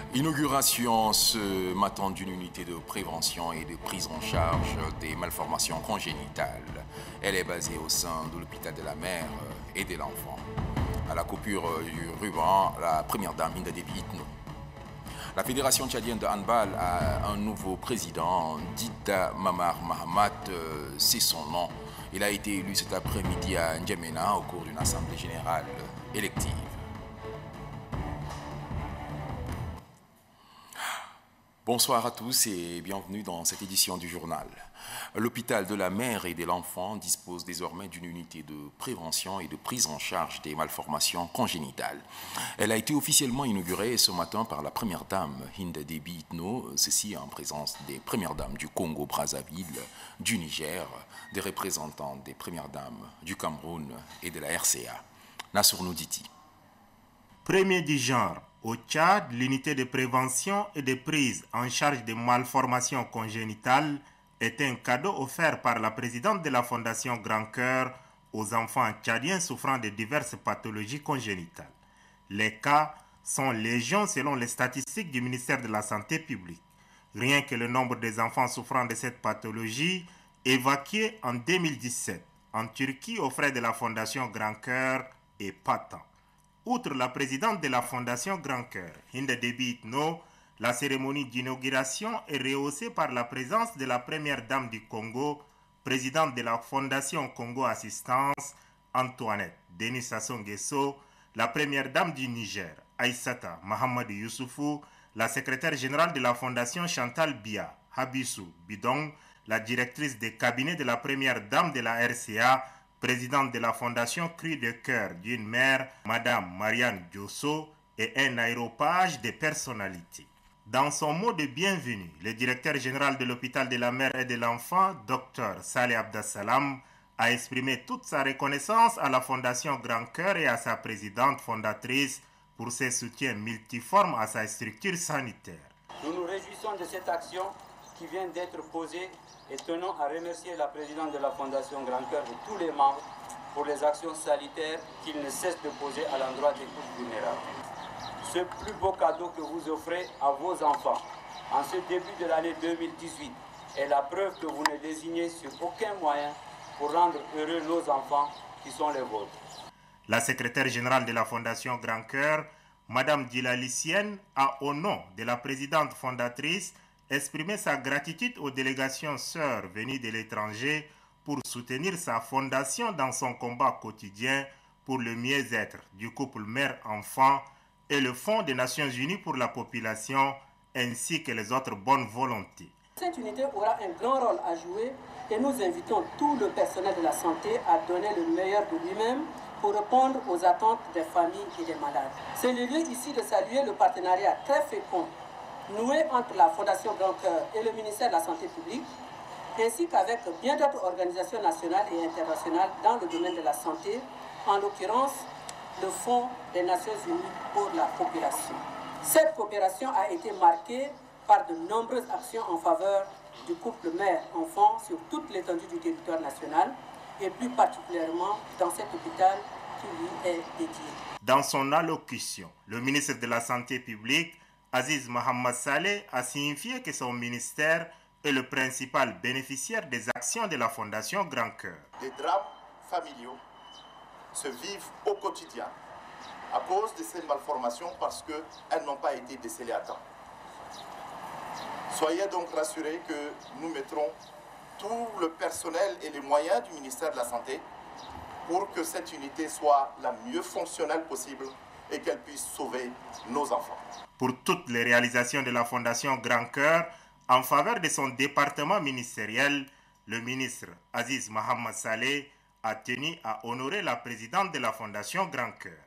Inauguration ce matin d'une unité de prévention et de prise en charge des malformations congénitales. Elle est basée au sein de l'hôpital de la mère et de l'enfant. À la coupure du ruban, la première dame Hinda Déby Itno. La Fédération tchadienne de handball a un nouveau président, Dida Mamar Mahamat, c'est son nom. Il a été élu cet après-midi à N'Djamena au cours d'une assemblée générale élective. Bonsoir à tous et bienvenue dans cette édition du journal. L'hôpital de la mère et de l'enfant dispose désormais d'une unité de prévention et de prise en charge des malformations congénitales. Elle a été officiellement inaugurée ce matin par la première dame Hinda Déby Itno, ceci en présence des premières dames du Congo-Brazzaville, du Niger, des représentants des premières dames du Cameroun et de la RCA. Nassour Nouditi. Premier du genre. Au Tchad, l'unité de prévention et de prise en charge des malformations congénitales est un cadeau offert par la présidente de la Fondation Grand Cœur aux enfants tchadiens souffrant de diverses pathologies congénitales. Les cas sont légion selon les statistiques du ministère de la Santé publique. Rien que le nombre des enfants souffrant de cette pathologie évacué en 2017 en Turquie aux frais de la Fondation Grand Cœur est patent. Outre la présidente de la Fondation Grand Cœur, Hinda Déby Itno, la cérémonie d'inauguration est rehaussée par la présence de la première dame du Congo, présidente de la Fondation Congo Assistance, Antoinette Denis Sassou Nguesso, la première dame du Niger, Aïssata Mahamadou Youssoufou, la secrétaire générale de la Fondation Chantal Bia, Habissou Bidong, la directrice des cabinets de la première dame de la RCA, présidente de la Fondation Cri de Cœur d'une mère, Madame Marianne Diosso, et un aéropage de personnalités. Dans son mot de bienvenue, le directeur général de l'hôpital de la mère et de l'enfant, Dr Saleh Abdassalam, a exprimé toute sa reconnaissance à la Fondation Grand Cœur et à sa présidente fondatrice pour ses soutiens multiformes à sa structure sanitaire. Nous nous réjouissons de cette action qui vient d'être posée et tenons à remercier la présidente de la Fondation Grand Cœur et tous les membres pour les actions sanitaires qu'ils ne cessent de poser à l'endroit des couches vulnérables. Ce plus beau cadeau que vous offrez à vos enfants en ce début de l'année 2018 est la preuve que vous ne désignez sur aucun moyen pour rendre heureux nos enfants qui sont les vôtres. La secrétaire générale de la Fondation Grand Cœur, Madame Dilalicienne, a au nom de la présidente fondatrice exprimer sa gratitude aux délégations sœurs venues de l'étranger pour soutenir sa fondation dans son combat quotidien pour le mieux-être du couple mère-enfant et le Fonds des Nations Unies pour la population ainsi que les autres bonnes volontés. Cette unité aura un grand rôle à jouer et nous invitons tout le personnel de la santé à donner le meilleur de lui-même pour répondre aux attentes des familles et des malades. C'est le lieu ici de saluer le partenariat très fécond noué entre la Fondation Grand Cœur et le ministère de la Santé publique, ainsi qu'avec bien d'autres organisations nationales et internationales dans le domaine de la santé, en l'occurrence le Fonds des Nations Unies pour la population. Cette coopération a été marquée par de nombreuses actions en faveur du couple mère-enfant sur toute l'étendue du territoire national et plus particulièrement dans cet hôpital qui lui est dédié. Dans son allocution, le ministre de la Santé publique Aziz Mohamed Saleh a signifié que son ministère est le principal bénéficiaire des actions de la Fondation Grand Cœur. Des drames familiaux se vivent au quotidien à cause de ces malformations parce qu'elles n'ont pas été décelées à temps. Soyez donc rassurés que nous mettrons tout le personnel et les moyens du ministère de la Santé pour que cette unité soit la mieux fonctionnelle possible et qu'elle puisse sauver nos enfants. Pour toutes les réalisations de la Fondation Grand Cœur en faveur de son département ministériel, le ministre Aziz Mohamed Saleh a tenu à honorer la présidente de la Fondation Grand Cœur.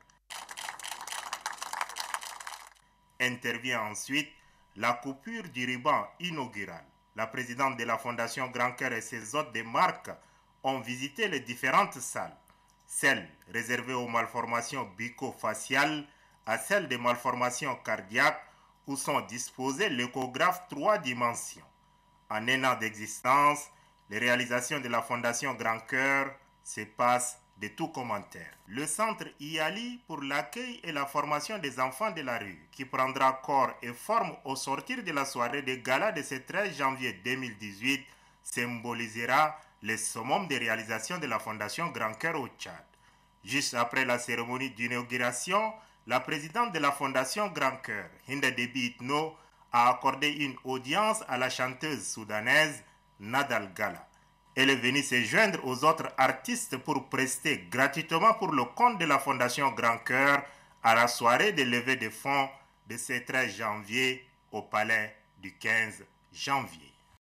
Intervient ensuite la coupure du ruban inaugural. La présidente de la Fondation Grand Cœur et ses hôtes de marque ont visité les différentes salles. Celles réservées aux malformations bucco-faciales à celles des malformations cardiaques où sont disposés l'échographe 3 dimensions. En un an d'existence, les réalisations de la Fondation Grand Cœur se passent de tout commentaire. Le centre IALI pour l'accueil et la formation des enfants de la rue, qui prendra corps et forme au sortir de la soirée de gala de ce 13 janvier 2018, symbolisera le summum de réalisation de la Fondation Grand Cœur au Tchad. Juste après la cérémonie d'inauguration, la présidente de la Fondation Grand Cœur, Hinda Déby Itno, a accordé une audience à la chanteuse soudanaise Nadal Gala. Elle est venue se joindre aux autres artistes pour prester gratuitement pour le compte de la Fondation Grand Cœur à la soirée de levée de fonds de ce 13 janvier au palais du 15 janvier.